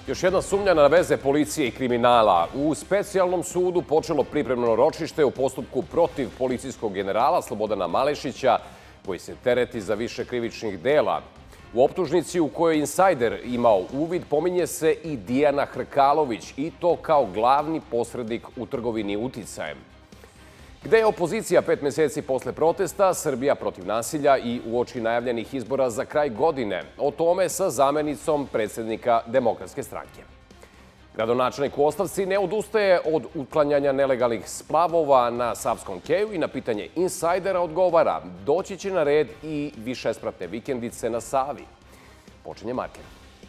Još jedna sumnja na veze policije i kriminala. U specijalnom sudu počelo pripremno ročište u postupku protiv policijskog generala Slobodana Malešića, koji se tereti za više krivičnih dela. U optužnici u kojoj je insajder imao uvid pominje se i Dijana Hrkalović, i to kao glavni posrednik u trgovini uticajem. Gde je opozicija 5 meseci posle protesta, Srbija protiv nasilja i uoči najavljenih izbora za kraj godine? O tome sa zamenicom predsjednika Demokratske stranke. Gradonačelnik u ostavci ne odustaje od uklanjanja nelegalnih splavova na Savskom keju i na pitanje insajdera odgovara: doći će na red i višespratne vikendice na Savi. Počinje marker.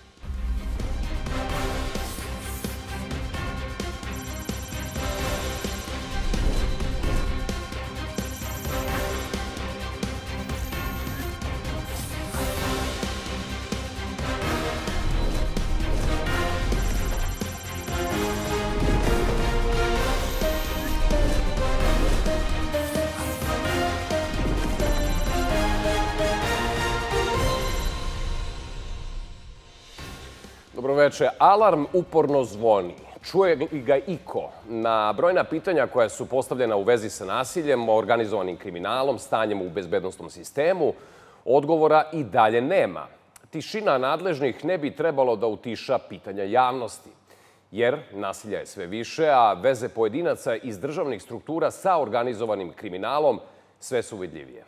Dobroveče. Alarm uporno zvoni. Čuje li ga iko? Na brojna pitanja koja su postavljena u vezi sa nasiljem, organizovanim kriminalom, stanjem u bezbednosnom sistemu, odgovora i dalje nema. Tišina nadležnih ne bi trebalo da utiša pitanja javnosti, jer nasilja je sve više, a veze pojedinaca iz državnih struktura sa organizovanim kriminalom sve su vidljivije.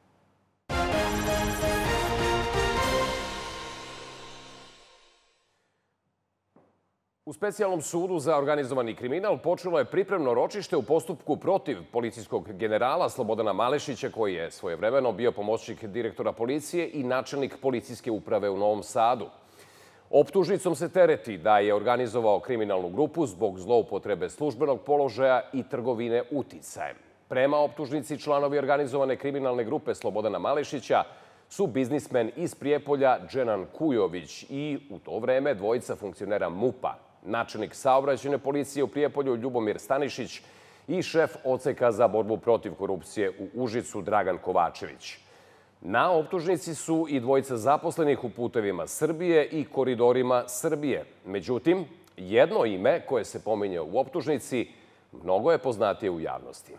U specijalnom sudu za organizovani kriminal počelo je pripremno ročište u postupku protiv policijskog generala Slobodana Malešića, koji je svojevremeno bio pomoćnik direktora policije i načelnik policijske uprave u Novom Sadu. Optužnicom se tereti da je organizovao kriminalnu grupu zbog zloupotrebe službenog položaja i trgovine uticajem. Prema optužnici, članovi organizovane kriminalne grupe Slobodana Malešića su biznismen iz Prijepolja Dženan Kujović i u to vreme dvojica funkcionera MUP-a, načelnik saobraćajne policije u Prijepolju Ljubomir Stanišić i šef odseka za borbu protiv korupcije u Užicu Dragan Kovačević. Na optužnici su i dvojica zaposlenih u Putevima Srbije i Koridorima Srbije. Međutim, jedno ime koje se pominje u optužnici mnogo je poznatije u javnosti.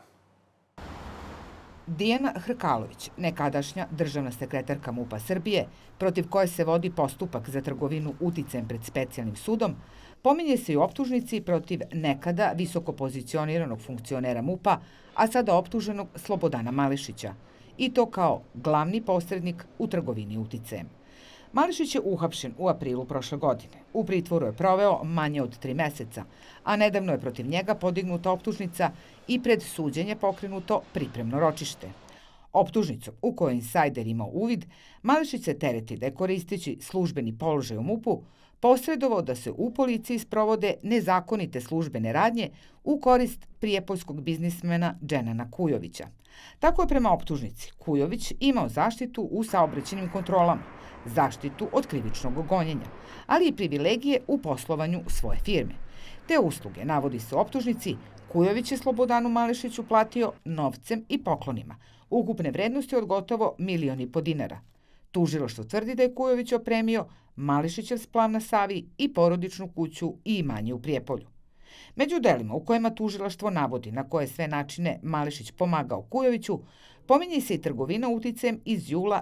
Dijana Hrkalović, nekadašnja državna sekretarka MUP-a Srbije, protiv koje se vodi postupak za trgovinu uticajem pred specijalnim sudom, pominje se i u optužnici protiv nekada visoko pozicioniranog funkcionera MUP-a, a sada optuženog Slobodana Malešića, i to kao glavni posrednik u trgovini uticajem. Malešić je uhapšen u aprilu prošle godine. U pritvoru je proveo manje od 3 meseca, a nedavno je protiv njega podignuta optužnica i pred suđenje pokrenuto pripremno ročište. Optužnicom u kojoj insajder imao uvid, Malešić se tereti da je, koristeći službeni položaj u MUP-u, posredovao da se u policiji sprovode nezakonite službene radnje u korist prijepoljskog biznismena Dženana Kujovića. Tako je prema optužnici Kujović imao zaštitu u saobraćajnim kontrolama, zaštitu od krivičnog gonjenja, ali i privilegije u poslovanju svoje firme. Te usluge, navodi se u optužnici, Kujović je Slobodanu Malešiću platio novcem i poklonima, ukupne vrednosti od gotovo 1,5 miliona dinara. Tužilaštvo tvrdi da je Kujović opremio Malešićev splav na Savi i porodičnu kuću i imanje u Prijepolju. Među delima u kojima tužilaštvo navodi na koje sve načine Malešić pomagao Kujoviću, pominje se i trgovina uticajem iz jula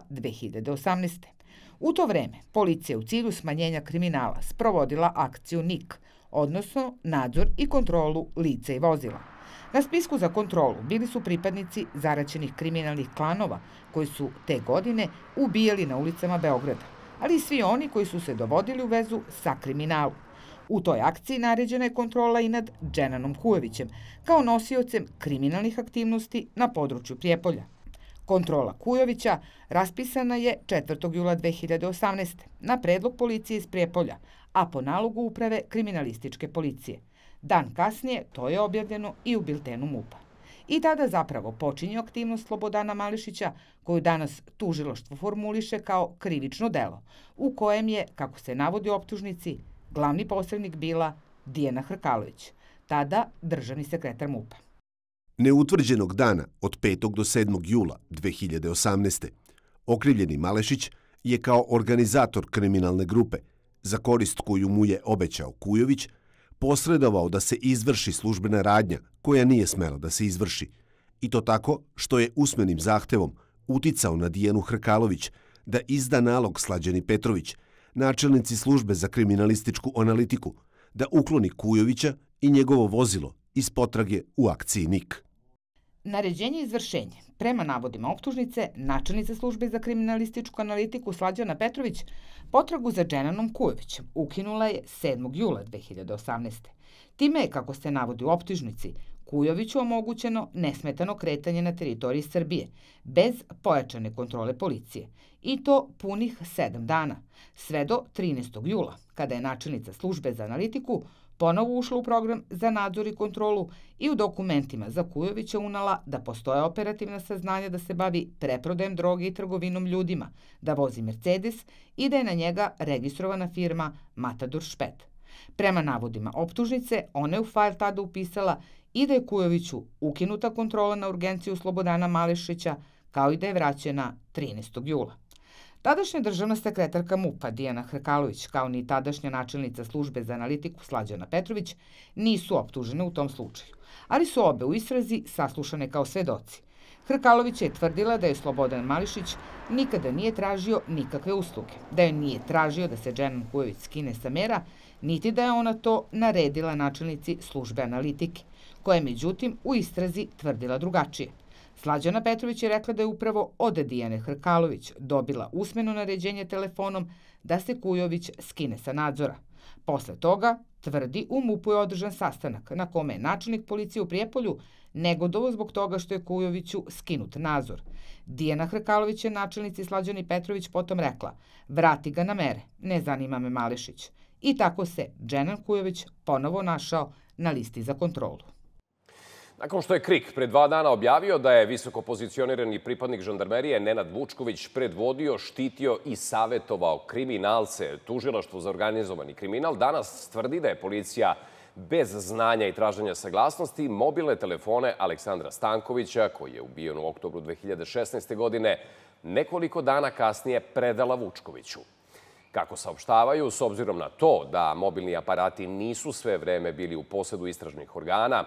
2018. U to vreme policija u cilju smanjenja kriminala sprovodila akciju NIK, odnosno nadzor i kontrolu lica i vozila. Na spisku za kontrolu bili su pripadnici zaraćenih kriminalnih klanova koji su te godine ubijali na ulicama Beograda, ali i svi oni koji su se dovodili u vezu sa kriminalom. U toj akciji naređena je kontrola i nad Dženanom Kujovićem, kao nosiocem kriminalnih aktivnosti na području Prijepolja. Kontrola Kujovića raspisana je 4. jula 2018. na predlog policije iz Prijepolja, a po nalogu uprave kriminalističke policije. Dan kasnije to je objavljeno i u biltenu MUP-a. I tada zapravo počinje aktivnost Slobodana Malešića, koju danas tužilaštvo formuliše kao krivično delo, u kojem je, kako se navodi u optužnici, glavni posrednik bila Dijana Hrkalović, tada državni sekretar MUP-a. Neutvrđenog dana od 5. do 7. jula 2018. okrivljeni Malešić je kao organizator kriminalne grupe za korist koju mu je obećao Kujović, posredovao da se izvrši službena radnja koja nije smela da se izvrši. I to tako što je usmenim zahtevom uticao na Dijanu Hrkalović da izda nalog Slađani Petrović, načelnici službe za kriminalističku analitiku, da ukloni Kujovića i njegovo vozilo iz potrage u akciji Nik. Naređenje i izvršenje. Prema navodima optužnice, načelnica službe za kriminalističku analitiku Slađana Petrović potragu za Dženanom Kujovićem ukinula je 7. jula 2018. Time je, kako se navodi u optužnici, Kujoviću omogućeno nesmetano kretanje na teritoriji Srbije, bez pojačane kontrole policije, i to punih 7 dana, sve do 13. jula, kada je načelnica službe za analitiku ponovo ušla u program za nadzor i kontrolu i u dokumentima za Kujovića unala da postoje operativna saznanja da se bavi preprodajem droge i trgovinom ljudima, da vozi Mercedes i da je na njega registrovana firma Matador Šped. Prema navodima optužnice, ona je u fajl tada upisala i da je Kujoviću ukinuta kontrola na urgenciju Slobodana Malešića, kao i da je vraćena 13. jula. Tadašnja državna sekretarka MUP-a Dijana Hrkalović, kao ni tadašnja načelnica službe za analitiku Slađana Petrović, nisu optužene u tom slučaju, ali su obe u istrazi saslušane kao svedoci. Hrkalović je tvrdila da je Slobodan Malešić nikada nije tražio nikakve usluge, da je nije tražio da se Dženan Kujović skine sa mera, niti da je ona to naredila načelnici službe analitike, koja je međutim u istrazi tvrdila drugačije. Slađana Petrović je rekla da je upravo od Dijane Hrkalović dobila usmeno naređenje telefonom da se Kujović skine sa nadzora. Posle toga, tvrdi, u MUP-u je održan sastanak na kome je načelnik policije u Prijepolju negodovao zbog toga što je Kujoviću skinut nadzor. Dijana Hrkalović je načelnici Slađani Petrović potom rekla: "Vrati ga na mere, ne zanima me Malešić." I tako se Dženan Kujović ponovo našao na listi za kontrolu. Nakon što je KRIK pre 2 dana objavio da je visoko pozicionirani pripadnik žandarmerije Nenad Vučković predvodio, štitio i savetovao kriminalce, Tužilaštvo za organizovani kriminal danas tvrdi da je policija bez znanja i traženja saglasnosti mobilne telefone Aleksandra Stankovića, koji je ubijen u oktobru 2016. godine, nekoliko dana kasnije predala Vučkoviću. Kako saopštavaju, s obzirom na to da mobilni aparati nisu sve vreme bili u posedu istražnih organa,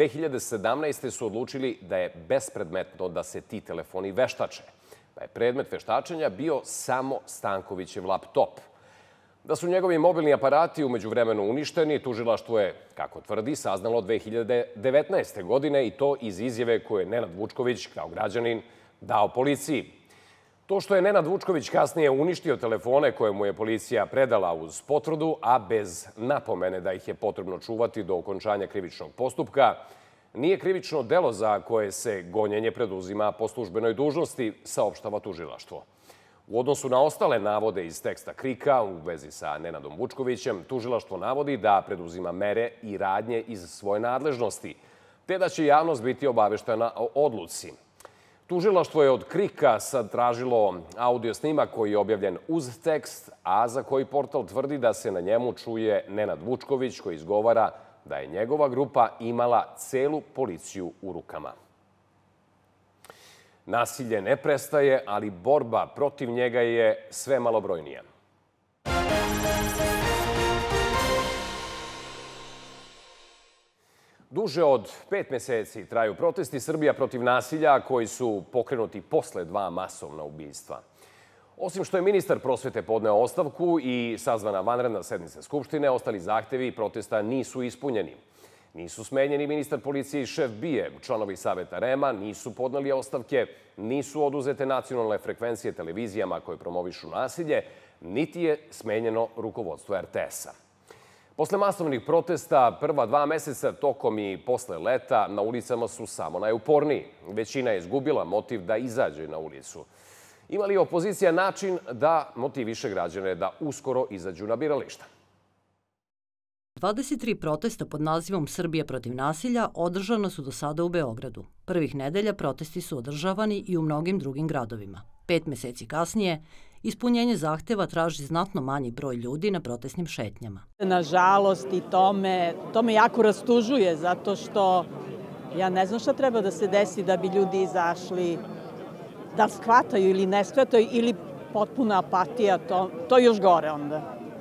2017. su odlučili da je bespredmetno da se ti telefoni veštače, pa je predmet veštačenja bio samo Stankovićev laptop. Da su njegovi mobilni aparati umeđu vremenu uništeni, tužilaštvo je, kako tvrdi, saznalo 2019. godine i to iz izjave koje je Nenad Vučković kao građanin dao policiji. To što je Nenad Vučković kasnije uništio telefone koje mu je policija predala uz potvrdu, a bez napomene da ih je potrebno čuvati do okončanja krivičnog postupka, nije krivično delo za koje se gonjenje preduzima po službenoj dužnosti, saopštava tužilaštvo. U odnosu na ostale navode iz teksta KRIK-a u vezi sa Nenadom Vučkovićem, tužilaštvo navodi da preduzima mere i radnje iz svoje nadležnosti, te da će javnost biti obaveštena o odluci. Tužilaštvo je od KRIK-a sad tražilo audio snimak koji je objavljen uz tekst, a za koji portal tvrdi da se na njemu čuje Nenad Vučković koji izgovara da je njegova grupa imala celu policiju u rukama. Nasilje ne prestaje, ali borba protiv njega je sve malobrojnija. Duže od 5 meseci traju protesti Srbija protiv nasilja koji su pokrenuti posle 2 masovna ubistva. Osim što je ministar prosvete podneo ostavku i sazvana vanredna sednica Skupštine, ostali zahtevi protesta nisu ispunjeni. Nisu smenjeni ministar policije i šef BIA, članovi Saveta REM-a nisu podneli ostavke, nisu oduzete nacionalne frekvencije televizijama koje promovišu nasilje, niti je smenjeno rukovodstvo RTS-a. Posle masovnih protesta, prva 2 meseca tokom i posle leta na ulicama su samo najuporniji. Većina je izgubila motiv da izađe na ulicu. Ima li opozicija način da motiviše građane da uskoro izađu na birališta? 23 protesta pod nazivom Srbija protiv nasilja održana su do sada u Beogradu. Prvih nedelja protesti su održavani i u mnogim drugim gradovima. 5 meseci kasnije, ispunjenje zahteva traži znatno manji broj ljudi na protestnim šetnjama. Nažalost, i to me jako rastužuje, zato što ja ne znam šta treba da se desi da bi ljudi izašli, da shvataju ili ne shvataju, ili potpuna apatija, to još gore onda.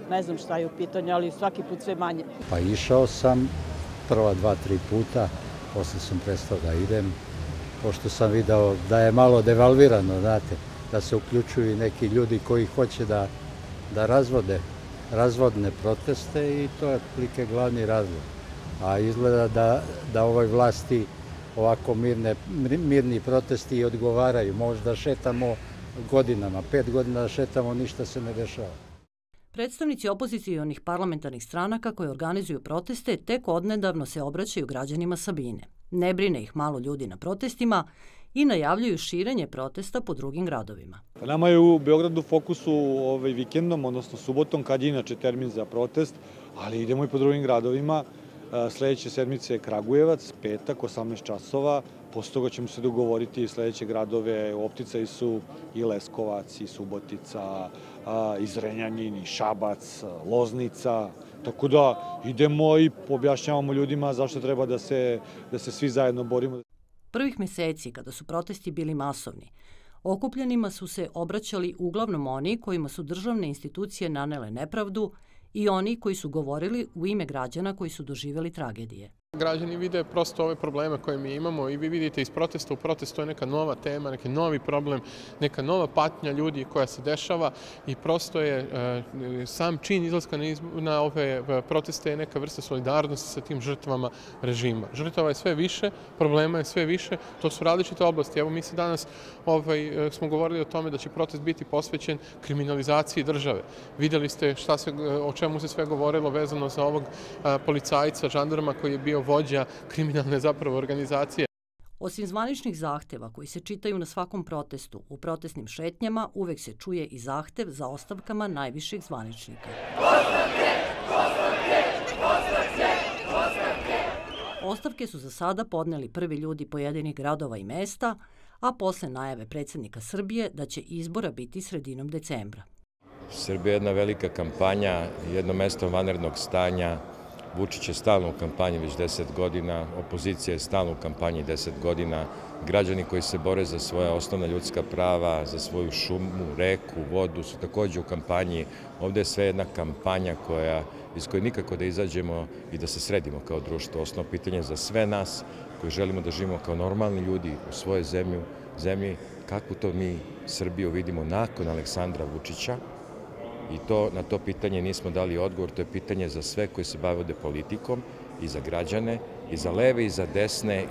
Ne znam šta je u pitanju, ali svaki put sve manje. Pa išao sam prva 2-3 puta, posle sam prestao da idem, pošto sam video da je malo devalvirano, znate, da se uključuju neki ljudi koji hoće da razvodne proteste i to je otprilike glavni razlog. A izgleda da ovoj vlasti ovako mirni protesti i odgovaraju. Možda šetamo godinama, 5 godina šetamo, ništa se ne dešava. Predstavnici opozicijonih parlamentarnih stranaka koje organizuju proteste tek odnedavno se obraćaju građanima Sabine. Ne brine ih malo ljudi na protestima i najavljuju širenje protesta po drugim gradovima. Nama je u Beogradu fokusu vikendom, odnosno subotom, kad je inače termin za protest, ali idemo i po drugim gradovima. Sledeće sedmice je Kragujevac, petak, 18 časova. Posle toga ćemo se dogovoriti sledeće gradove. U opticaju su i Leskovac, i Subotica, i Zrenjanin, i Šabac, Loznica. Tako da idemo i objašnjavamo ljudima zašto treba da se svi zajedno borimo. Prvih meseci, kada su protesti bili masovni, okupljenima su se obraćali uglavnom oni kojima su državne institucije nanele nepravdu i oni koji su govorili u ime građana koji su doživjeli tragedije. Građani vide prosto ove probleme koje mi imamo i vi vidite iz protesta u protestu je neka nova tema, neki novi problem, neka nova patnja ljudi koja se dešava i prosto je sam čin izlaska na ove proteste je neka vrsta solidarnosti sa tim žrtvama režima. Žrtava je sve više, problema je sve više, to su različite oblasti. Evo mi se danas smo govorili o tome da će protest biti posvećen kriminalizaciji države. Videli ste o čemu se sve govorilo vezano za ovog policajca, žandarma koji je bio vođa kriminalne zapravo organizacije. Osim zvaničnih zahteva koji se čitaju na svakom protestu, u protestnim šetnjama uvek se čuje i zahtev za ostavkama najviših zvaničnika. Ostavke su za sada podneli prvi ljudi pojedinih gradova i mesta, a posle najave predsjednika Srbije da će izbora biti sredinom decembra. Srbija je jedna velika kampanja, jedno mesto vanrednog stanja. Vučić je stalno u kampanji već 10 godina, opozicija je stalno u kampanji 10 godina, građani koji se bore za svoja osnovna ljudska prava, za svoju šumu, reku, vodu su također u kampanji. Ovdje je sve jedna kampanja iz koje nikako da izađemo i da se sredimo kao društvo. Osnovno pitanje za sve nas koji želimo da živimo kao normalni ljudi u svojoj zemlji, kakvu to mi Srbiju vidimo nakon Aleksandra Vučića. I na to pitanje nismo dali odgovor, to je pitanje za sve koji se bave ovde politikom, i za građane, i za leve, i za desne.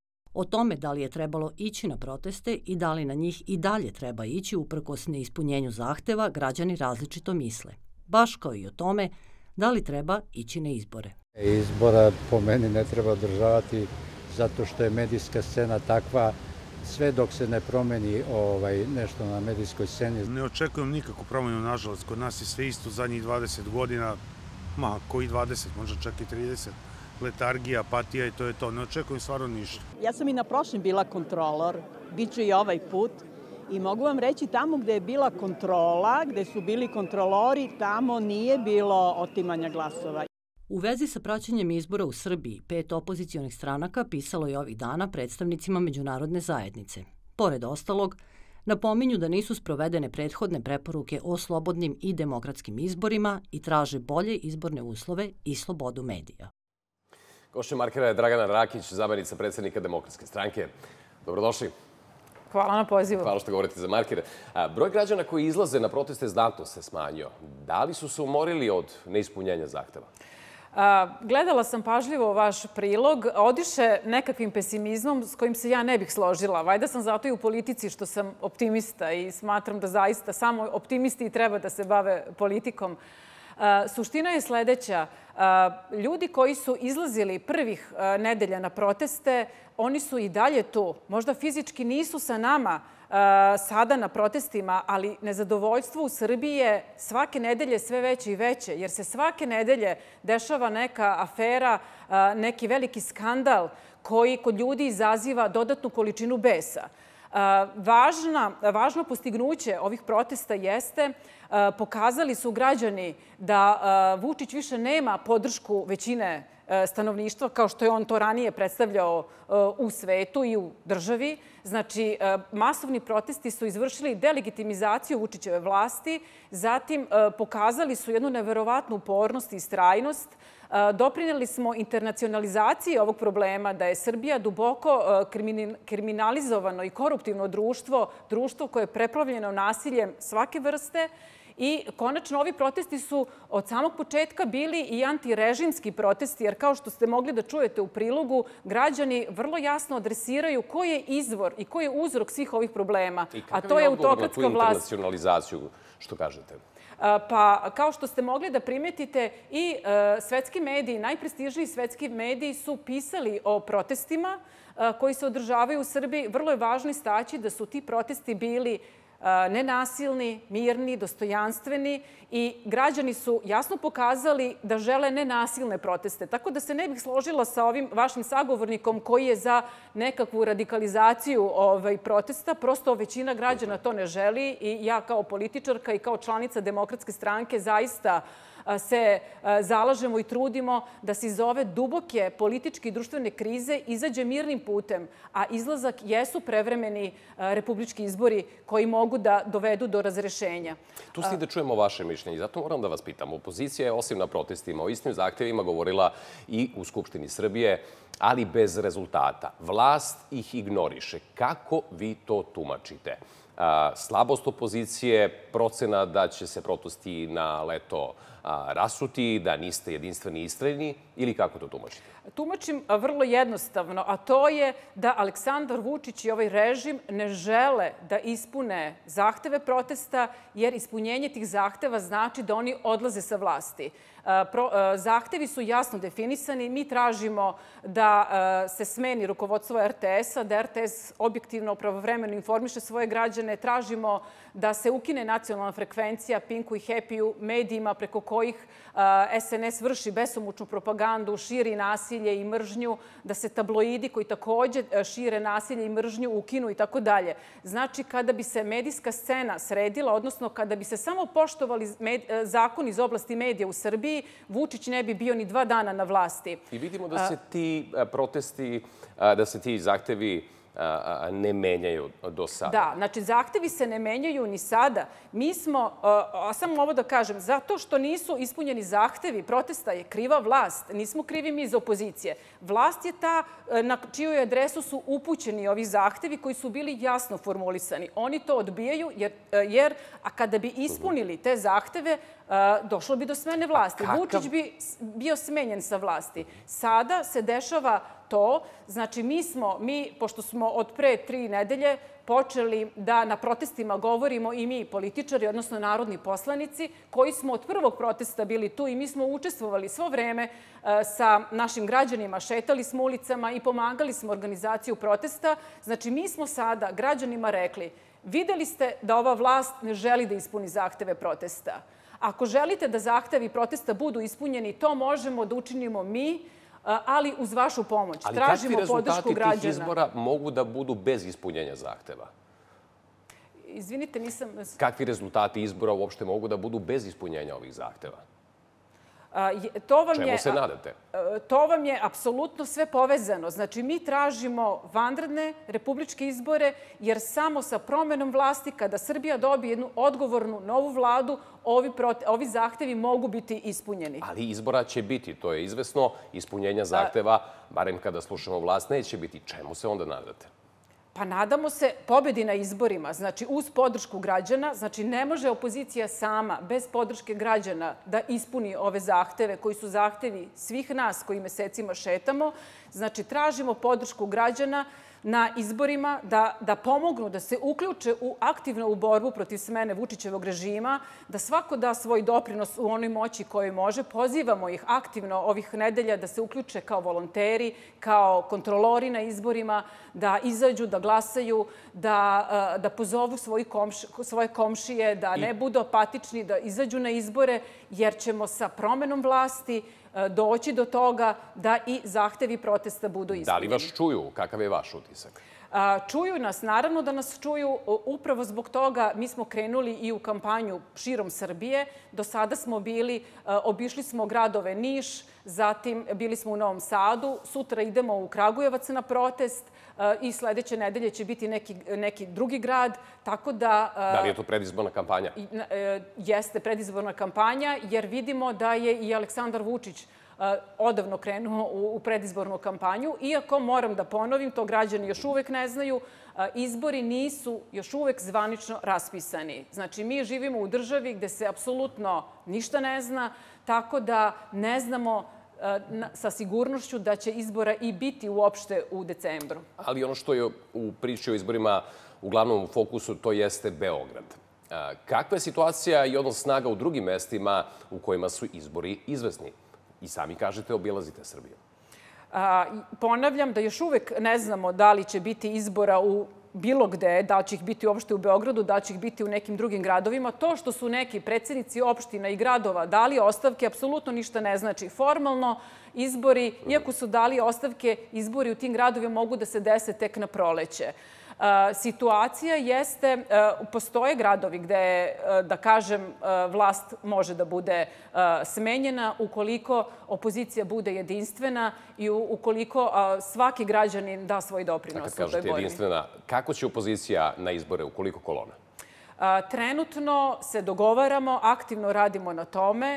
O tome da li je trebalo ići na proteste i da li na njih i dalje treba ići uprkos neispunjenju zahteva, građani različito misle. Baš kao i o tome da li treba ići na izbore. Izbora po meni ne treba održavati zato što je medijska scena takva. Sve dok se ne promeni nešto na medijskoj sceni. Ne očekujem nikakvu promenu, nažalost. Kod nas je sve isto zadnjih 20 godina, koji 20, možda čak i 30. Letargija, apatija i to je to. Ne očekujem stvarno ništa. Ja sam i na prošlim bila kontrolor, bit ću i ovaj put. I mogu vam reći, tamo gde je bila kontrola, gde su bili kontrolori, tamo nije bilo otimanja glasova. U vezi sa praćenjem izbora u Srbiji, 5 opozicijonih stranaka pisalo je ovih dana predstavnicima međunarodne zajednice. Pored ostalog, napominju da nisu sprovedene prethodne preporuke o slobodnim i demokratskim izborima i traže bolje izborne uslove i slobodu medija. Gošća Markera je Dragana Rakić, zamenica predsjednika Demokratske stranke. Dobrodošli. Hvala na pozivu. Hvala što govorite za Markere. Broj građana koji izlaze na proteste znatno se smanjio. Da li su se umorili od neispunjenja zahteva? Gledala sam pažljivo vaš prilog. Odiše nekakvim pesimizmom s kojim se ja ne bih složila. Vajda sam zato i u politici što sam optimista i smatram da zaista samo optimisti treba da se bave politikom. Suština je sledeća. Ljudi koji su izlazili prvih nedelja na proteste, oni su i dalje tu. Možda fizički nisu sa nama sada na protestima, ali nezadovoljstvo u Srbiji je svake nedelje sve veće i veće, jer se svake nedelje dešava neka afera, neki veliki skandal koji kod ljudi izaziva dodatnu količinu besa. Važno postignuće ovih protesta jeste, pokazali su građani da Vučić više nema podršku većine stanovništva, kao što je on to ranije predstavljao u svetu i u državi. Znači, masovni protesti su izvršili delegitimizaciju Vučićeve vlasti, zatim pokazali su jednu neverovatnu upornost i istrajnost. Doprineli smo internacionalizaciji ovog problema, da je Srbija duboko kriminalizovano i koruptivno društvo, društvo koje je preplavljeno nasiljem svake vrste. I konačno ovi protesti su od samog početka bili i antirežimski protesti, jer kao što ste mogli da čujete u prilogu, građani vrlo jasno adresiraju ko je izvor i ko je uzrok svih ovih problema. A to je autokratska vlast. I kakav je odgovor na tu internacionalizaciju, što kažete? Pa, kao što ste mogli da primetite, i svetski mediji, najprestižniji svetski mediji su pisali o protestima koji se održavaju u Srbiji. Vrlo je važno istaći da su ti protesti bili nenasilni, mirni, dostojanstveni i građani su jasno pokazali da žele nenasilne proteste. Tako da se ne bih složila sa ovim vašim sagovornikom koji je za nekakvu radikalizaciju protesta. Prosto većina građana to ne želi i ja kao političarka i kao članica Demokratske stranke zaista se zalažemo i trudimo da se iz ove duboke političke i društvene krize izađe mirnim putem, a izlazak jesu prevremeni republički izbori koji mogu da dovedu do razrešenja. Tu ste da čujemo vaše mišljenje. Zato moram da vas pitam. Opozicija je osim na protestima o istim zahtevima govorila i u Skupštini Srbije, ali bez rezultata. Vlast ih ignoriše. Kako vi to tumačite? Slabost opozicije, procena da će se protesti na leto rasuti, da niste jedinstveni i istrajni, ili kako to tumačite? Tumačim vrlo jednostavno, a to je da Aleksandar Vučić i ovaj režim ne žele da ispune zahteve protesta, jer ispunjenje tih zahteva znači da oni odlaze sa vlasti. Zahtevi su jasno definisani. Mi tražimo da se smeni rukovodstvo RTS-a, da RTS objektivno, pravovremeno informiše svoje građane. Tražimo da se ukine nacionalna frekvencija Pinku i Happy-u, medijima preko kojih SNS vrši besomučnu propagandu, širi nasilje i mržnju, da se tabloidi koji takođe šire nasilje i mržnju ukinu i tako dalje. Znači, kada bi se medijska scena sredila, odnosno kada bi se samo poštovali zakoni iz oblasti medija u Srbiji, Vučić ne bi bio ni 2 dana na vlasti. I vidimo da se ti protesti, da se ti zahtevi ne menjaju do sada. Da, znači zahtevi se ne menjaju ni sada. Mi smo, samo ovo da kažem, zato što nisu ispunjeni zahtevi protesta je kriva vlast. Nismo krivi mi iz opozicije. Vlast je ta na čiju adresu su upućeni ovi zahtevi koji su bili jasno formulisani. Oni to odbijaju jer a kada bi ispunili te zahteve, došlo bi do smene vlasti. Vučić bi bio smenjen sa vlasti. Sada se dešava to, znači mi, pošto smo od pre 3 nedelje počeli da na protestima govorimo i mi političari, odnosno narodni poslanici, koji smo od prvog protesta bili tu i mi smo učestvovali svo vreme sa našim građanima, šetali smo ulicama i pomagali smo organizaciju protesta. Znači, mi smo sada građanima rekli, videli ste da ova vlast ne želi da ispuni zahteve protesta. Ako želite da zahtevi protesta budu ispunjeni, to možemo da učinimo mi, ali uz vašu pomoć. Tražimo podršku građana. Ali kakvi rezultati tih izbora mogu da budu bez ispunjenja zahteva? Izvinite, nisam... Kakvi rezultati izbora uopšte mogu da budu bez ispunjenja ovih zahteva? Čemu se nadate? To vam je apsolutno sve povezano. Znači, mi tražimo vanredne republičke izbore, jer samo sa promenom vlasti, kada Srbija dobije jednu odgovornu novu vladu, ovi zahtevi mogu biti ispunjeni. Ali izbora će biti, to je izvesno. Ispunjenja zahteva, barem kada slušamo vlast, neće biti. Čemu se onda nadate? Pa nadamo se pobedi na izborima, znači uz podršku građana. Znači ne može opozicija sama, bez podrške građana, da ispuni ove zahteve koji su zahtevi svih nas koji mesecima šetamo. Znači tražimo podršku građana na izborima da pomognu, da se uključe aktivno u borbu protiv smene Vučićevog režima, da svako da svoj doprinos u onoj moći kojoj može. Pozivamo ih aktivno ovih nedelja da se uključe kao volonteri, kao kontrolori na izborima, da izađu, da glasaju, da pozovu svoje komšije, da ne budu apatični, da izađu na izbore, jer ćemo sa promenom vlasti doći do toga da i zahtevi protesta budu ispunjeni. Da li vas čuju? Kakav je vaš utisak? Čuju nas, naravno da nas čuju. Upravo zbog toga mi smo krenuli i u kampanju širom Srbije. Do sada smo obišli smo gradove Niš, zatim bili smo u Novom Sadu. Sutra idemo u Kragujevac na protest i sledeće nedelje će biti neki drugi grad. Tako da... Da li je to predizborna kampanja? Jeste predizborna kampanja, jer vidimo da je i Aleksandar Vučić odavno krenuo u predizbornu kampanju. Iako, moram da ponovim, to građani još uvek ne znaju, izbori nisu još uvek zvanično raspisani. Znači, mi živimo u državi gde se apsolutno ništa ne zna, tako da ne znamo sa sigurnošću da će izbora i biti uopšte u decembru. Ali ono što je u priči o izborima uglavnom u fokusu, to jeste Beograd. Kakva je situacija i odnos snaga u drugim mestima u kojima su izbori izvesni? I sami kažete, obilazite Srbiju. Ponavljam da još uvek ne znamo da li će biti izbora u bilo gde, da li će ih biti uopšte u Beogradu, da li će ih biti u nekim drugim gradovima. To što su neki predsjednici opština i gradova dali ostavke, apsolutno ništa ne znači. Formalno izbori, iako su dali ostavke, izbori u tim gradovima mogu da se dese tek na proleće. Situacija jeste, postoje gradovi gde, da kažem, vlast može da bude smenjena ukoliko opozicija bude jedinstvena i ukoliko svaki građanin da svoj doprinos u toj borbi. Kad kažete jedinstvena, kako će opozicija na izbore, u koliko kolona? Trenutno se dogovaramo, aktivno radimo na tome.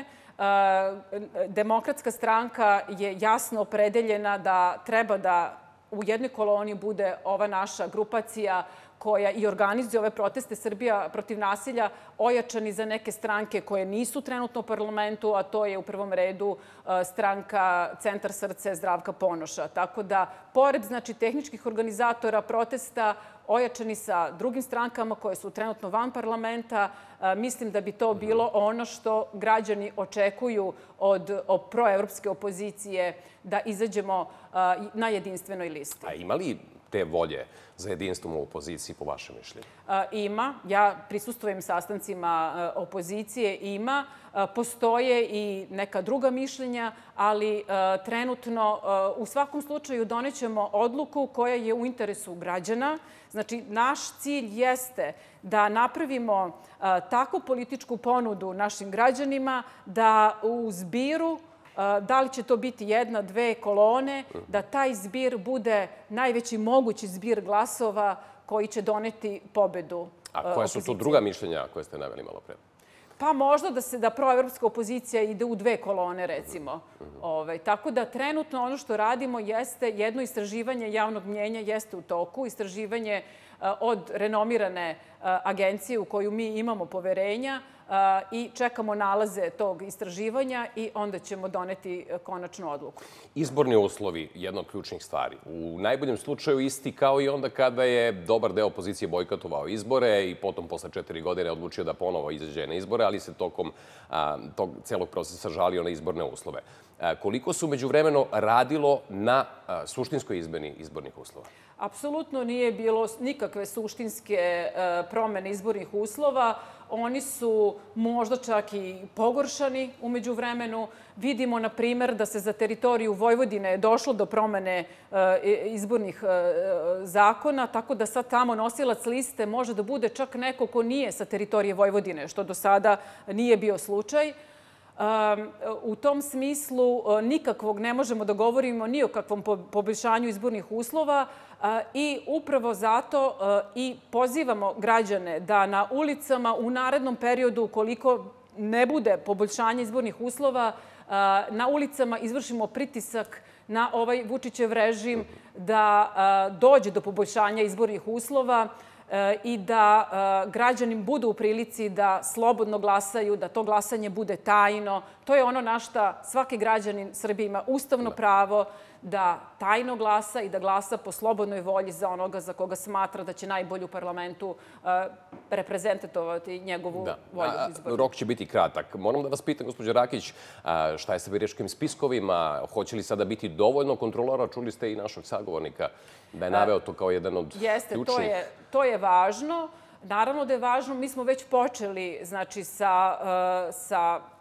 Demokratska stranka je jasno opredeljena da treba da u jednoj koloni bude ova naša grupacija koja i organizuje ove proteste Srbija protiv nasilja, ojačani za neke stranke koje nisu trenutno u parlamentu, a to je u prvom redu stranka Centar srce Zdravka Ponoša. Tako da, pored tehničkih organizatora protesta, ojačani sa drugim strankama koje su trenutno van parlamenta, mislim da bi to bilo ono što građani očekuju od proevropske opozicije, da izađemo na jedinstvenoj listi. A ima li te volje za jedinstvom u opoziciji, po vašem mišljenju? Ima. Ja prisustvujem sastancima opozicije. Ima. Postoje i neka druga mišljenja, ali trenutno u svakom slučaju donećemo odluku koja je u interesu građana. Znači, naš cilj jeste da napravimo takvu političku ponudu našim građanima da u zbiru, da li će to biti jedna, dve kolone, da taj zbir bude najveći mogući zbir glasova koji će doneti pobedu opozicije. A koja su to druga mišljenja koje ste naveli malo pre? Pa možda da proevropska opozicija ide u dve kolone, recimo. Tako da trenutno ono što radimo jeste jedno istraživanje javnog mnjenja jeste u toku, istraživanje od renomirane agencije u koju mi imamo poverenja i čekamo nalaze tog istraživanja i onda ćemo doneti konačnu odluku. Izborni uslovi, jedna od ključnih stvari. U najboljem slučaju isti kao i onda kada je dobar deo opozicije bojkotovao izbore i potom posle 4 godine odlučio da ponovo izađe na izbore, ali se tokom tog celog procesa žalio na izborne uslove. Koliko su međuvremeno radilo na suštinskoj izmeni izbornih uslova? Apsolutno nije bilo nikakve suštinske promene izbornih uslova. Oni su možda čak i pogoršani u međuvremenu. Vidimo, na primer, da se za teritoriju Vojvodine došlo do promene izbornih zakona, tako da sad tamo nosilac liste može da bude čak neko ko nije sa teritorije Vojvodine, što do sada nije bio slučaj. U tom smislu nikakvog ne možemo da govorimo ni o kakvom poboljšanju izbornih uslova i upravo zato i pozivamo građane da na ulicama u narednom periodu, ukoliko ne bude poboljšanja izbornih uslova, na ulicama izvršimo pritisak na ovaj Vučićev režim da dođe do poboljšanja izbornih uslova i da građani budu u prilici da slobodno glasaju, da to glasanje bude tajno. To je ono na šta svaki građanin Srbije ima ustavno pravo da tajno glasa i da glasa po slobodnoj volji za onoga za koga smatra da će najbolje u parlamentu reprezentovati njegovu volju izbornu. Rok će biti kratak. Moram da vas pitam, gospođo Rakić, šta je sa biračkim spiskovima? Hoće li sada biti dovoljno kontrolora? Čuli ste i našeg sagovornika da je naveo to kao jedan od ključnih. Jeste, to je važno. Naravno da je važno. Mi smo već počeli sa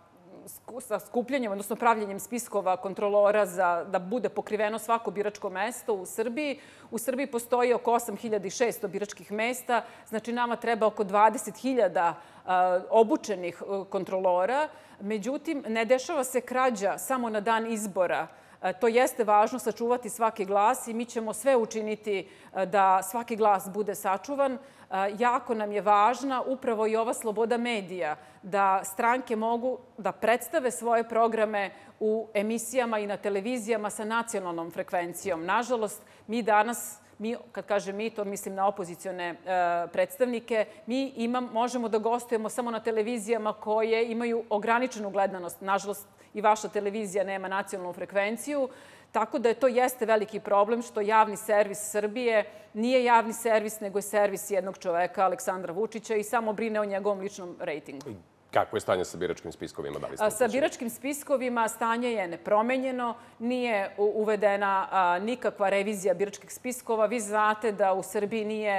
sa skupljanjem, odnosno pravljenjem spiskova kontrolora da bude pokriveno svako biračko mesto u Srbiji. U Srbiji postoji oko 8.600 biračkih mesta, znači nama treba oko 20.000 obučenih kontrolora. Međutim, ne dešava se krađa samo na dan izbora. To jeste važno, sačuvati svaki glas i mi ćemo sve učiniti da svaki glas bude sačuvan. Jako nam je važna upravo i ova sloboda medija, da stranke mogu da predstave svoje programe u emisijama i na televizijama sa nacionalnom frekvencijom. Nažalost, mi danas, kad kažem mi, to mislim na opozicione predstavnike, mi možemo da gostujemo samo na televizijama koje imaju ograničenu gledanost. Nažalost, i vaša televizija nema nacionalnu frekvenciju, tako da to jeste veliki problem što javni servis Srbije nije javni servis, nego je servis jednog čoveka, Aleksandra Vučića, i samo brine o njegovom ličnom rejtingu. Kako je stanje sa biračkim spiskovima? Sa biračkim spiskovima stanje je nepromenjeno, nije uvedena nikakva revizija biračkih spiskova. Vi znate da u Srbiji nije,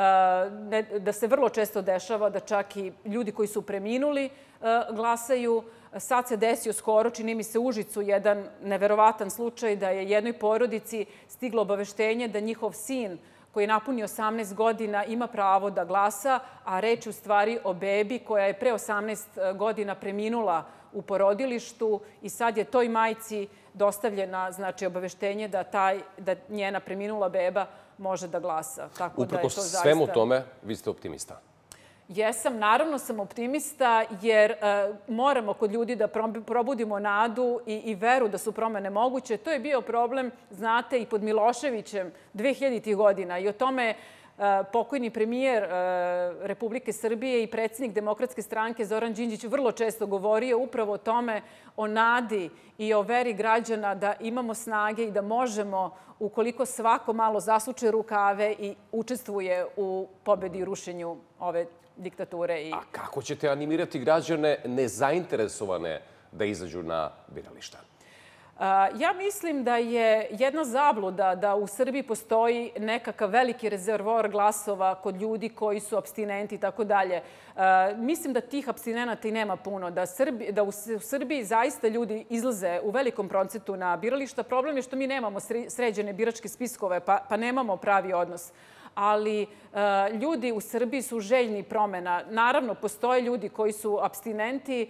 da se vrlo često dešava da čak i ljudi koji su preminuli glasaju. Sad se desio skoro, čini mi se, u Užicu jedan neverovatan slučaj da je jednoj porodici stiglo obaveštenje da njihov sin koji je napunio 18 godina ima pravo da glasa, a reč je u stvari o bebi koja je pre 18 godina preminula u porodilištu i sad je toj majci dostavljena obaveštenje da njena preminula beba može da glasa. Uprkos svemu tome, vi ste optimista. Jesam, naravno sam optimista jer moramo kod ljudi da probudimo nadu i veru da su promene moguće. To je bio problem, znate, i pod Miloševićem 2000. godina i o tome pokojni premijer Republike Srbije i predsjednik Demokratske stranke Zoran Đinđić vrlo često govorio upravo o tome, o nadi i o veri građana da imamo snage i da možemo, ukoliko svako malo zasuče rukave i učestvuje u pobedi i rušenju ove diktature. A kako ćete animirati građane nezainteresovane da izađu na birališta? Ja mislim da je jedna zabluda da u Srbiji postoji nekakav veliki rezervoar glasova kod ljudi koji su apstinenti i tako dalje. Mislim da tih apstinenata i nema puno, da u Srbiji zaista ljudi izlaze u velikom procentu na birališta. Problem je što mi nemamo sređene biračke spiskove, pa nemamo pravi odnos. Ali ljudi u Srbiji su željni promena. Naravno, postoje ljudi koji su apstinenti.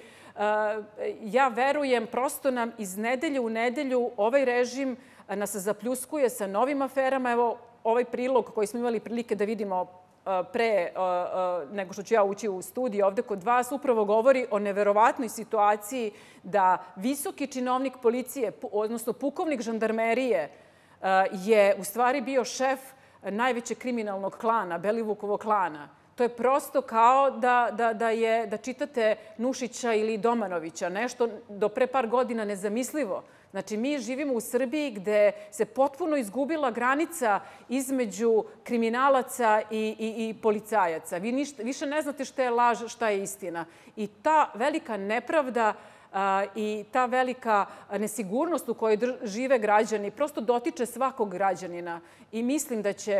Ja verujem, prosto nam iz nedelje u nedelju ovaj režim nas zapljuskuje sa novim aferama. Evo, ovaj prilog koji smo imali prilike da vidimo pre nego što ću ja ući u studiju ovde kod vas, upravo govori o neverovatnoj situaciji da visoki činovnik policije, odnosno pukovnik žandarmerije, je u stvari bio šef najvećeg kriminalnog klana, Belivukovog klana. To je prosto kao da čitate Nušića ili Domanovića, nešto do pre par godina nezamislivo. Znači, mi živimo u Srbiji gde se potpuno izgubila granica između kriminalaca i policajaca. Vi više ne znate šta je laž, šta je istina. I ta velika nepravda i ta velika nesigurnost u kojoj žive građani prosto dotiče svakog građanina i mislim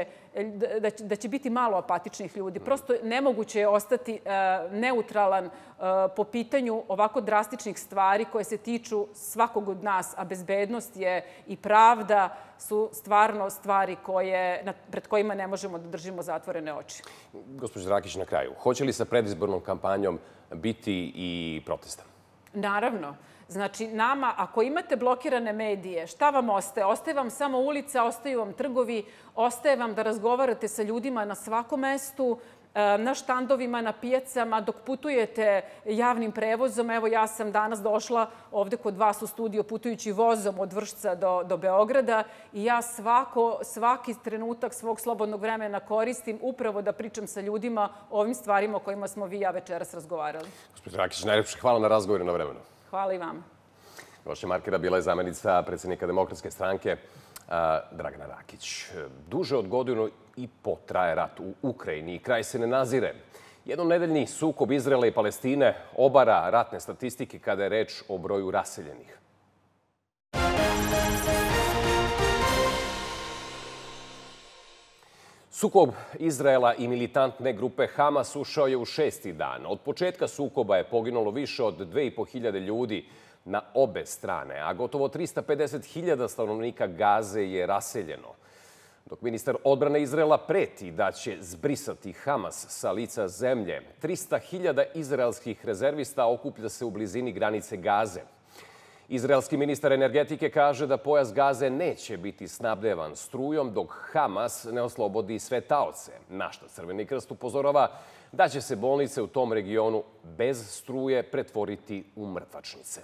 da će biti malo apatičnih ljudi. Prosto nemoguće je ostati neutralan po pitanju ovako drastičnih stvari koje se tiču svakog od nas, a bezbednost je i pravda su stvarno stvari pred kojima ne možemo da držimo zatvorene oči. Gospođo Rakić, na kraju, hoće li sa predizbornom kampanjom biti i protesta? Naravno. Znači, nama, ako imate blokirane medije, šta vam ostaje? Ostaje vam samo ulica, ostaju vam trgovi, ostaje vam da razgovarate sa ljudima na svakom mestu, na štandovima, na pijacama, dok putujete javnim prevozom. Evo, ja sam danas došla ovde kod vas u studio putujući vozom od Vršca do Beograda i ja svaki trenutak svog slobodnog vremena koristim upravo da pričam sa ljudima o ovim stvarima o kojima smo vi i ja večeras razgovarali. Gospođo Rakić, najlepše hvala na razgovoru i na vremenu. Hvala i vama. Gošća Markera bila je zamenica predsjednika Demokratske stranke Dragana Rakić. Duže od godinu i po traje rat u Ukrajini i kraj se ne nazire. Jednonedeljni sukob Izraela i Palestine obara ratne statistike kada je reč o broju raseljenih. Sukob Izraela i militantne grupe Hamas ušao je u 6. dan. Od početka sukoba je poginulo više od 2.500 ljudi na obe strane, a gotovo 350.000 stanovnika Gaze je raseljeno. Dok ministar odbrane Izraela preti da će zbrisati Hamas sa lica zemlje, 300.000 izraelskih rezervista okuplja se u blizini granice Gaze. Izraelski ministar energetike kaže da pojas Gaze neće biti snabdevan strujom dok Hamas ne oslobodi sve taoce, na što Crveni krst upozorava da će se bolnice u tom regionu bez struje pretvoriti u mrtvačnice.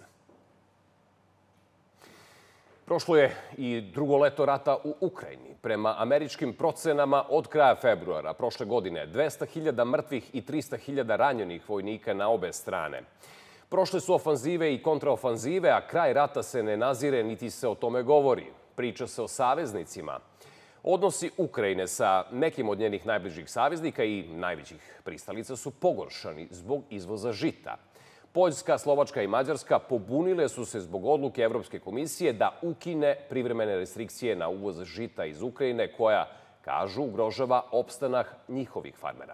Prošlo je i drugo leto rata u Ukrajini. Prema američkim procenama od kraja februara prošle godine 200.000 mrtvih i 300.000 ranjenih vojnika na obe strane. Prošle su ofanzive i kontraofanzive, a kraj rata se ne nazire niti se o tome govori. Priča se o saveznicima. Odnosi Ukrajine sa nekim od njenih najbližih saveznika i najvećih pristalica su pogoršani zbog izvoza žita. Poljska, Slovačka i Mađarska pobunile su se zbog odluke Evropske komisije da ukine privremene restrikcije na uvoz žita iz Ukrajine koja, kažu, ugrožava opstanak njihovih farmera.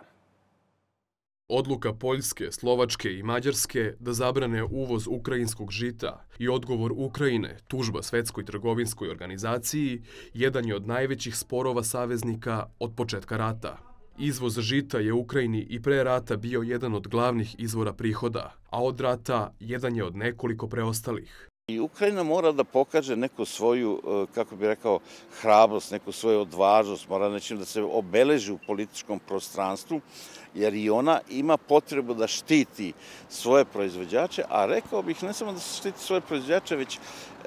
Odluka Poljske, Slovačke i Mađarske da zabrane uvoz ukrajinskog žita i odgovor Ukrajine, tužba Svetskoj trgovinskoj organizaciji, jedan je od najvećih sporova saveznika od početka rata. Izvoz žita je Ukrajini i pre rata bio jedan od glavnih izvora prihoda, a od rata jedan je od nekoliko preostalih. I Ukrajina mora da pokaže neku svoju, kako bih rekao, hrabrost, neku svoju odvažnost, mora nečim da se obeleži u političkom prostranstvu, jer i ona ima potrebu da štiti svoje proizvođače, a rekao bih ne samo da se štiti svoje proizvođače, već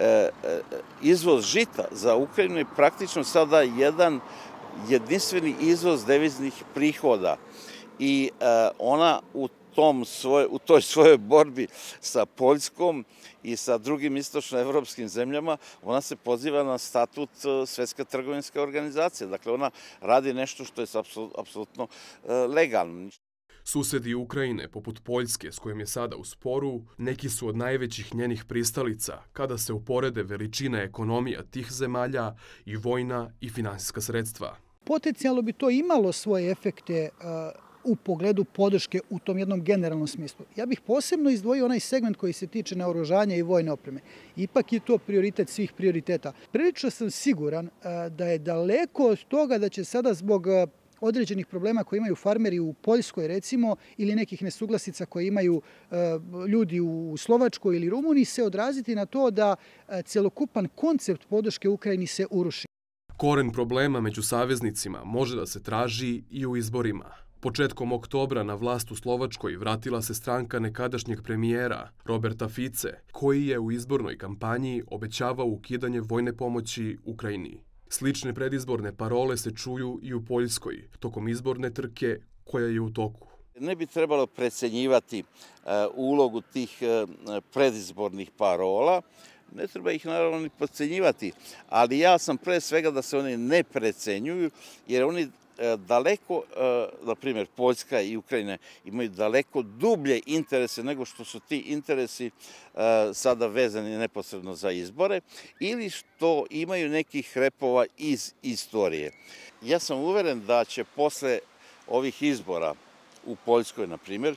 izvoz žita za Ukrajinu je praktično sada jedan jedinstveni izvoz deviznih prihoda i ona u toj svojoj borbi sa Poljskom i sa drugim istočnoevropskim zemljama, ona se poziva na statut Svetske trgovinske organizacije. Dakle, ona radi nešto što je apsolutno legalno. Susedi Ukrajine, poput Poljske, s kojom je sada u sporu, neki su od najvećih njenih pristalica kada se uporede veličina ekonomija tih zemalja i vojna i finansijska sredstva. Potencijalno bi to imalo svoje efekte u pogledu podrške u tom jednom generalnom smislu. Ja bih posebno izdvojio onaj segment koji se tiče naoružanja i vojne opreme. Ipak je to prioritet svih prioriteta. Prilično sam siguran da je daleko od toga da će sada zbog određenih problema koje imaju farmeri u Poljskoj, recimo, ili nekih nesuglasica koje imaju ljudi u Slovačkoj ili Rumuniji, se odraziti na to da celokupan koncept podrške Ukrajini se uruši. Koren problema među saveznicima može da se traži i u izborima. Početkom oktobra na vlast u Slovačkoj vratila se stranka nekadašnjeg premijera Roberta Fice, koji je u izbornoj kampanji obećavao ukidanje vojne pomoći Ukrajini. Slične predizborne parole se čuju i u Poljskoj, tokom izborne trke koja je u toku. Ne bi trebalo precenjivati ulogu tih predizbornih parola, ne treba ih naravno ni podcenjivati, ali ja sam pre svega da se oni ne precenjuju, jer oni daleko, na primjer Poljska i Ukrajina, imaju daleko dublje interese nego što su ti interesi sada vezani neposredno za izbore ili što imaju nekih repova iz istorije. Ja sam uveren da će posle ovih izbora u Poljskoj, na primjer,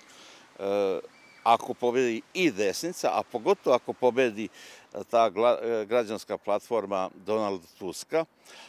ako pobedi i desnica, a pogotovo ako pobedi ta građanska platforma Donalda Tuska,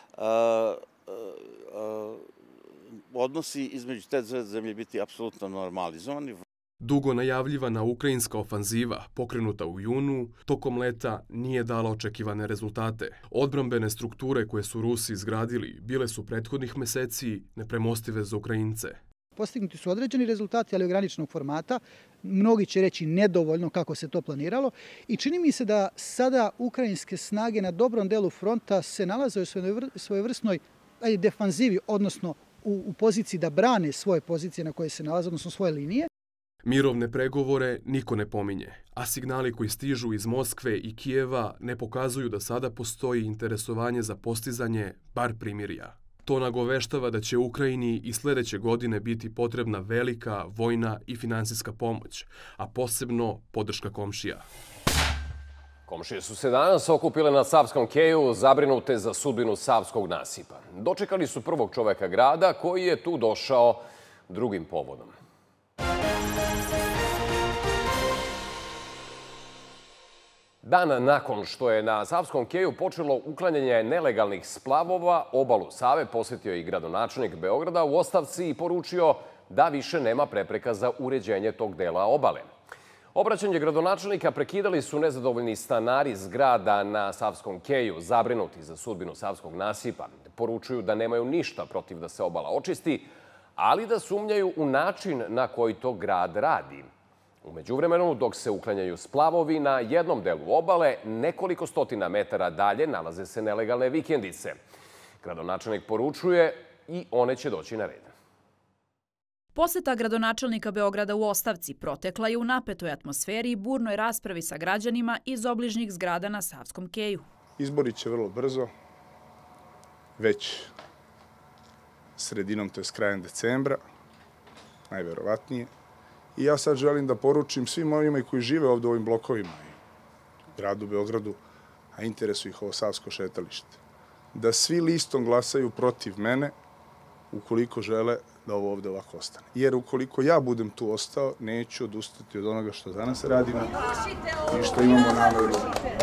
odnosi između te dve zemlje biti apsolutno normalizovani. Dugo najavljivana ukrajinska ofanziva, pokrenuta u junu, tokom leta nije dala očekivane rezultate. Odbrambene strukture koje su Rusi izgradili bile su prethodnih meseci nepremostive za Ukrajince. Postignuti su određeni rezultati, ali ograničenog formata. Mnogi će reći nedovoljno kako se to planiralo. I čini mi se da sada ukrajinske snage na dobrom delu fronta se nalaze u svojevrsnoj defanzivi, odnosno u poziciji da brane svoje pozicije na koje se nalaze, odnosno svoje linije. Mirovne pregovore niko ne pominje, a signali koji stižu iz Moskve i Kijeva ne pokazuju da sada postoji interesovanje za postizanje bar primirja. To nagoveštava da će Ukrajini i sledeće godine biti potrebna velika vojna i finansijska pomoć, a posebno podrška komšija. Komšije su se danas okupile na Savskom keju, zabrinute za sudbinu Savskog nasipa. Dočekali su prvog čoveka grada koji je tu došao drugim povodom. Dan nakon što je na Savskom keju počelo uklanjanje nelegalnih splavova, obalu Save posjetio i gradonačelnik Beograda u ostavci i poručio da više nema prepreka za uređenje tog dela obale. Obraćanje gradonačelnika prekidali su nezadovoljni stanari zgrada na Savskom keju, zabrinuti za sudbinu Savskog nasipa. Poručuju da nemaju ništa protiv da se obala očisti, ali da sumnjaju u način na koji to grad radi. U međuvremenu, dok se uklanjaju splavovi na jednom delu obale, nekoliko stotina metara dalje nalaze se nelegalne vikendice. Gradonačelnik poručuje i one će doći na red. Poseta gradonačelnika Beograda u ostavci protekla je u napetoj atmosferi i burnoj raspravi sa građanima iz obližnjih zgrada na Savskom keju. Izbori će vrlo brzo, već sredinom, to je krajem decembra, najverovatnije. I ja sad želim da poručim svim ovima koji žive ovdje u ovim blokovima i u gradu Beogradu, a interesuje ih ovo Savsko šetalište, da svi listom glasaju protiv mene ukoliko žele da ovo ovdje ovako ostane. Jer ukoliko ja budem tu ostao, neću odustati od onoga što danas radimo i što imamo nameru.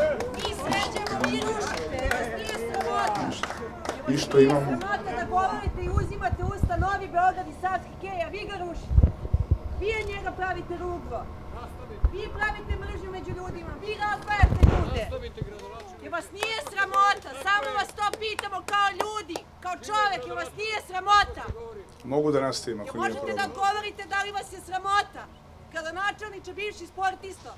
I što imamo. Da govorite i uzimate usta Novi Beograd i Savski kej, a vi ga rušite. Vi je njega pravite ruglo. Vi pravite mržnju među ljudima. Vi razdvajate ljude. Jer vas nije sramota. Samo vas to pitamo kao ljudi, kao čovek. Jer vas nije sramota. Mogu da nastavim ako nije problem. Možete da govorite da li vas je sramota. Gradonačelniče, bivši sportista.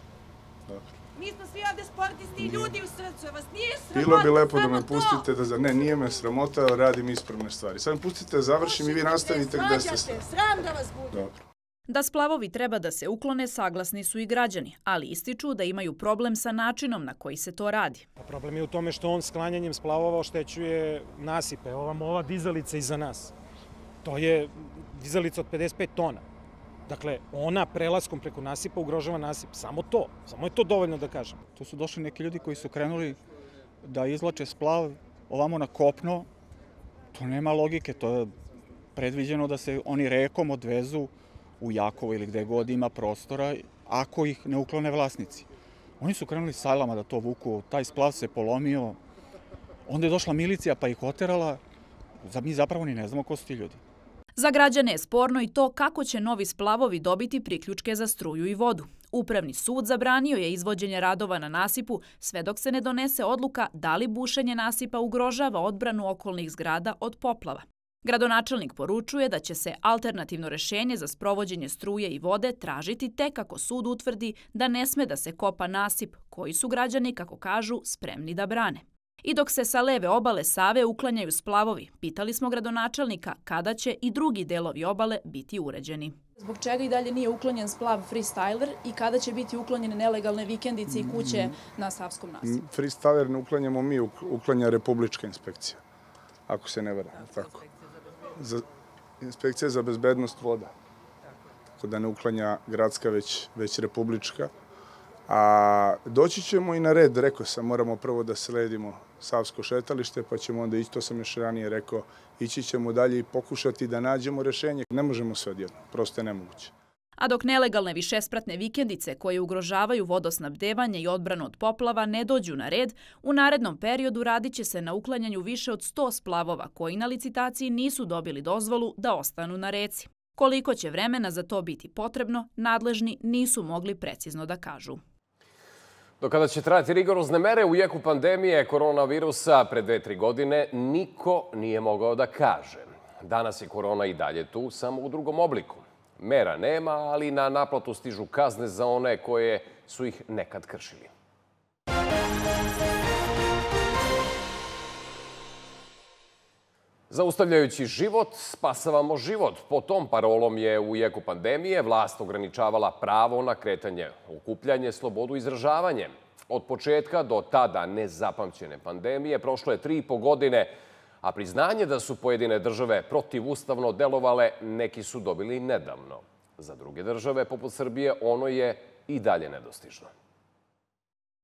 Mi smo svi ovde sportisti i ljudi u srcu. Vas nije sramota. Bilo bi lepo da me pustite da... Ne, nije me sramota, radim ispravne stvari. Sad me pustite da završim i vi nastavite gde ste stvari. Sram da vas bude. Dobro. Da splavovi treba da se uklone, saglasni su i građani, ali ističu da imaju problem sa načinom na koji se to radi. Problem je u tome što on sklanjanjem splavova oštećuje nasipe. Evo vam ova dizalica iza nas. To je dizalica od 55 tona. Dakle, ona prelaskom preko nasipa ugrožava nasip. Samo to. Samo je to dovoljno da kažem. Tu su došli neki ljudi koji su krenuli da izlače splav ovamo na kopno. To nema logike. To je predviđeno da se oni rekom odvezu u Jakovo ili gde god ima prostora, ako ih ne uklone vlasnici. Oni su krenuli sajlama da to vuku, taj splav se polomio, onda je došla milicija pa ih oterala, mi zapravo ni ne znamo ko su ti ljudi. Za građane je sporno i to kako će novi splavovi dobiti priključke za struju i vodu. Upravni sud zabranio je izvođenje radova na nasipu sve dok se ne donese odluka da li bušenje nasipa ugrožava odbranu okolnih zgrada od poplava. Gradonačelnik poručuje da će se alternativno rešenje za sprovođenje struje i vode tražiti tek ako sud utvrdi da ne sme da se kopa nasip koji su građani, kako kažu, spremni da brane. I dok se sa leve obale Save uklanjaju splavovi, pitali smo gradonačelnika kada će i drugi delovi obale biti uređeni. Zbog čega i dalje nije uklonjen splav Freestyler i kada će biti uklonjene nelegalne vikendice i kuće na Savskom nasipu? Freestyler ne uklanjamo mi, uklanja Republička inspekcija, ako se ne varam, tako. Inspekcija za bezbednost voda, tako da ne uklanja gradska, već republička. A doći ćemo i na red, rekao sam, moramo prvo da sledimo Savsko šetalište, pa ćemo onda ići, to sam još ranije rekao, ići ćemo dalje i pokušati da nađemo rešenje. Ne možemo sve odjedno, prosto je nemoguće. A dok nelegalne višespratne vikendice koje ugrožavaju vodosnabdevanje i odbranu od poplava ne dođu na red, u narednom periodu radit će se na uklanjanju više od 100 splavova koji na licitaciji nisu dobili dozvolu da ostanu na reci. Koliko će vremena za to biti potrebno, nadležni nisu mogli precizno da kažu. Do kada će trajati rigorozne mere u jeku pandemije koronavirusa pre 2-3 godine, niko nije mogao da kaže. Danas je korona i dalje tu, samo u drugom obliku. Mera nema, ali na naplatu stižu kazne za one koje su ih nekad kršili. Zaustavljajući život, spasavamo život. Po tom parolom je u jeku pandemije vlast ograničavala pravo na kretanje, okupljanje, slobodu izražavanje. Od početka do tada nezapamćene pandemije prošlo je 3,5 godine, a priznanje da su pojedine države protivustavno delovale neki su dobili nedavno. Za druge države, poput Srbije, ono je i dalje nedostižno.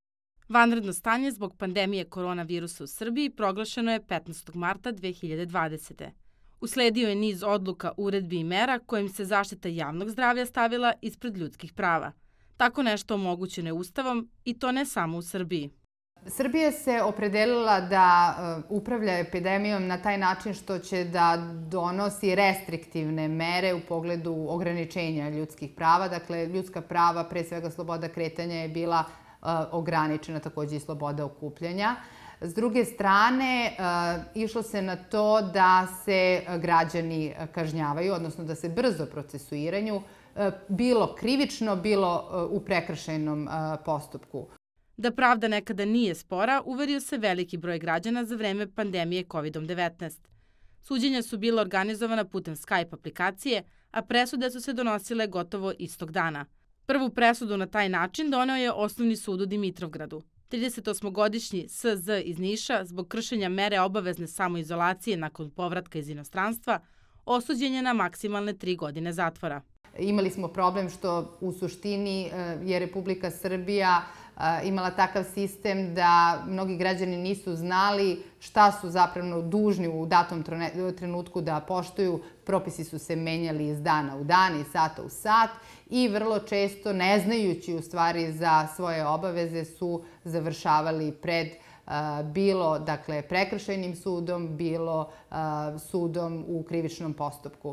Vanredno stanje zbog pandemije koronavirusa u Srbiji proglašeno je 15. marta 2020. Usledio je niz odluka, uredbi i mera kojim se zaštita javnog zdravlja stavila ispred ljudskih prava. Tako nešto omogućeno je Ustavom i to ne samo u Srbiji. Srbija se opredelila da upravlja epidemijom na taj način što će da donosi restriktivne mere u pogledu ograničenja ljudskih prava. Dakle, ljudska prava, pre svega sloboda kretanja, je bila ograničena, takođe i sloboda okupljanja. S druge strane, išlo se na to da se građani kažnjavaju, odnosno da se brzo procesuiraju, bilo krivično, bilo u prekršajnom postupku. Da pravda nekada nije spora, uverio se veliki broj građana za vreme pandemije COVID-19. Suđenja su bila organizovana putem Skype aplikacije, a presude su se donosile gotovo istog dana. Prvu presudu na taj način doneo je Osnovni sud u Dimitrovgradu. 38-godišnji SZ iz Niša, zbog kršenja mere obavezne samoizolacije nakon povratka iz inostranstva, osuđen je na maksimalne 3 godine zatvora. Imali smo problem što u suštini je Republika Srbija imala takav sistem da mnogi građani nisu znali šta su zapravo dužni u datom trenutku da poštuju. Propisi su se menjali iz dana u dan, iz sata u sat i vrlo često, ne znajući u stvari za svoje obaveze, su završavali pred bilo prekršajnim sudom, bilo sudom u krivičnom postupku.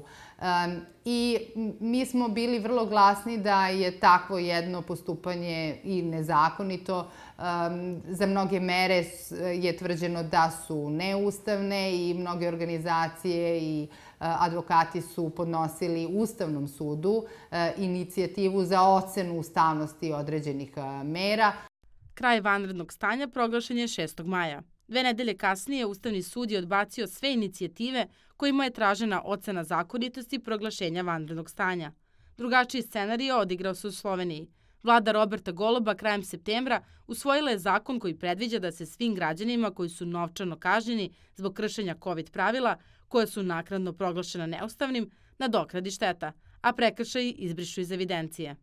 I mi smo bili vrlo glasni da je takvo jedno postupanje i nezakonito. Za mnoge mere je tvrđeno da su neustavne i mnoge organizacije i advokati su podnosili Ustavnom sudu inicijativu za ocenu ustavnosti određenih mera. Kraj vanrednog stanja proglašen je 6. maja. 2 nedelje kasnije Ustavni sud je odbacio sve inicijative kojima je tražena ocena zakonitosti proglašenja vanrednog stanja. Drugačiji scenario odigrao se u Sloveniji. Vlada Roberta Goloba krajem septembra usvojila je zakon koji predviđa da se svim građanima koji su novčano kažnjeni zbog kršenja COVID pravila, koja su naknadno proglašena neustavnim, nadoknadi šteta, a prekršaji izbrišu iz evidencije.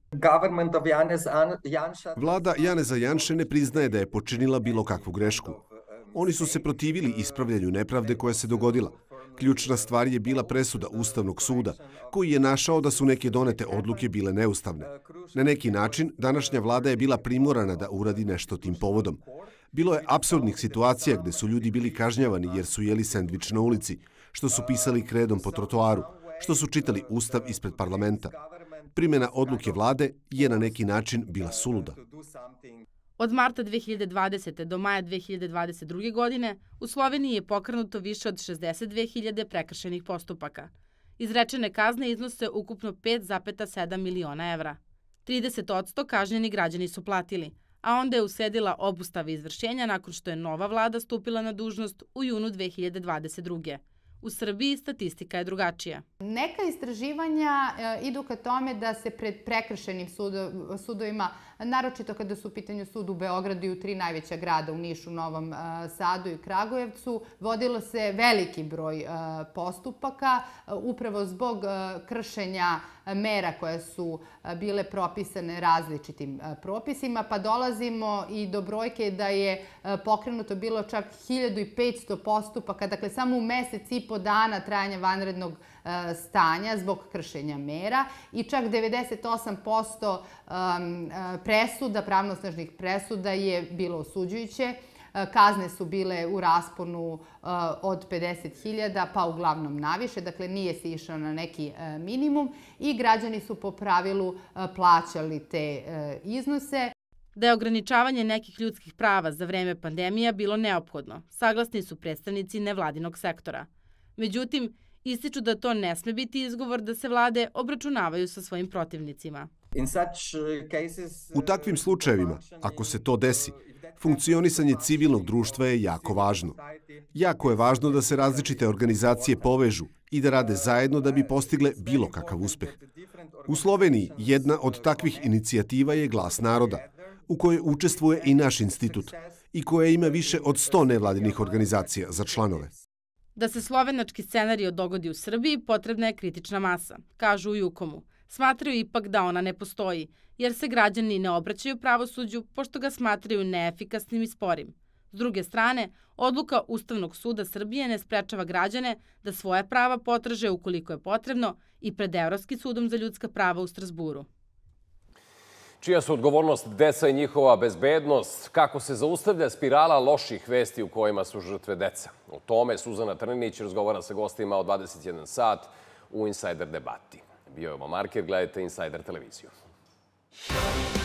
Vlada Janeza Janše ne priznaje da je počinila bilo kakvu grešku. Oni su se protivili ispravljanju nepravde koja se dogodila. Ključna stvar je bila presuda Ustavnog suda, koji je našao da su neke donete odluke bile neustavne. Na neki način, današnja vlada je bila primorana da uradi nešto tim povodom. Bilo je apsurdnih situacija gde su ljudi bili kažnjavani jer su jeli sendvič na ulici, što su pisali kredom po trotoaru, što su čitali Ustav ispred parlamenta. Primjena odluke vlade je na neki način bila suluda. Od marta 2020. do maja 2022. godine u Sloveniji je pokrenuto više od 62.000 prekršajnih postupaka. Izrečene kazne iznose ukupno 5,7 miliona evra. 30% kažnjeni građani su platili, a onda je usledila obustava izvršenja nakon što je nova vlada stupila na dužnost u junu 2022. U Srbiji statistika je drugačija. Neka istraživanja idu ka tome da se pred prekršajnim sudovima, naročito kada su u pitanju sud u Beogradu i u 3 najveća grada, u Nišu, Novom Sadu i Kragujevcu, vodilo se veliki broj postupaka upravo zbog kršenja mera koje su bile propisane različitim propisima, pa dolazimo i do brojke da je pokrenuto bilo čak 1500 postupaka, dakle samo u mesec i po dana trajanja vanrednog stanja zbog kršenja mera i čak 98% presuda, pravnosnažnih presuda je bilo osuđujuće. Kazne su bile u rasponu od 50.000 pa uglavnom naviše, dakle nije se išao na neki minimum i građani su po pravilu plaćali te iznose. Da je ograničavanje nekih ljudskih prava za vreme pandemija bilo neophodno, saglasni su predstavnici nevladinog sektora. Međutim, ističu da to ne sme biti izgovor da se vlade obračunavaju sa svojim protivnicima. U takvim slučajevima, ako se to desi, funkcionisanje civilnog društva je jako važno. Jako je važno da se različite organizacije povežu i da rade zajedno da bi postigle bilo kakav uspeh. U Sloveniji jedna od takvih inicijativa je Glas naroda, u kojoj učestvuje i naš institut i koja ima više od 100 nevladinih organizacija za članove. Da se slovenački scenario dogodi u Srbiji, potrebna je kritična masa, kažu u Jukomu. Smatraju ipak da ona ne postoji, jer se građani ne obraćaju pravosuđu pošto ga smatraju neefikasnim i sporim. S druge strane, odluka Ustavnog suda Srbije ne sprečava građane da svoje prava potraže ukoliko je potrebno i pred Evropskim sudom za ljudska prava u Strasburu. Čija su odgovornost deca i njihova bezbednost? Kako se zaustavlja spirala loših vesti u kojima su žrtve deca? O tome Suzana Trninić razgovara sa gostima od 21 sat u Insider debati. Bio je ovo Marker, gledajte Insider televiziju.